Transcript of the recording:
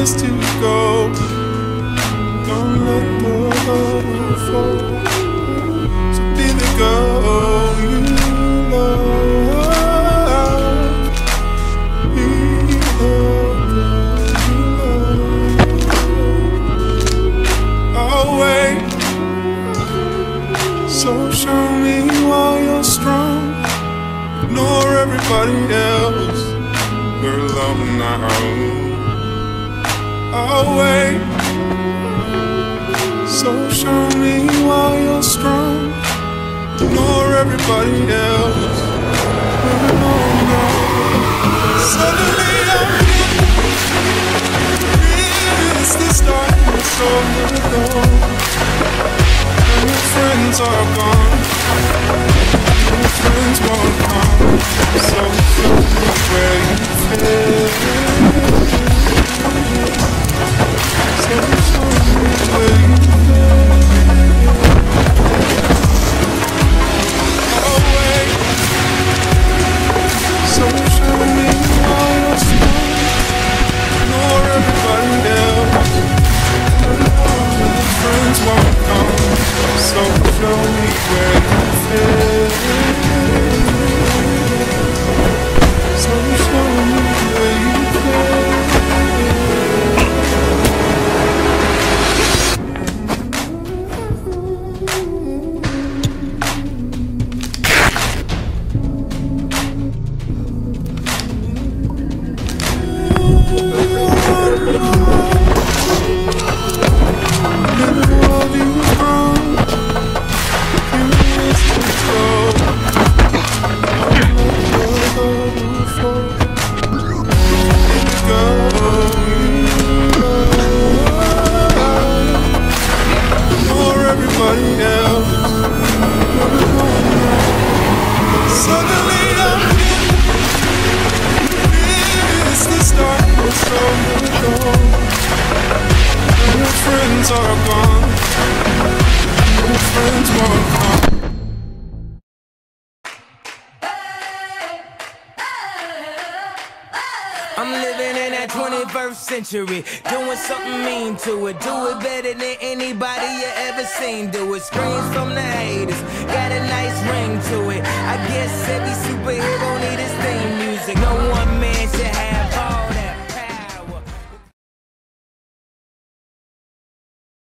missed you go. Don't let the love fall. So be the girl you love. Be the girl you love. I'll wait. So show me while you're strong. Ignore everybody else. We're alone now. I'll wait. So show me while you're strong. Ignore everybody else. We're alone now. Suddenly I'm it's this darkness over the door. And your friends are gone. And your friends won't come. So show me where you fit. So show me where you fit. I'll wait. So show me how you're strong. Ignore everybody else. And your friends won't come. So show me where you fit. So show me where you fit. I'm living in that 21st century, doing something mean to it. Do it better than anybody you ever seen do it. Screams from the haters, got a nice ring to it. I guess every superhero need his theme music. No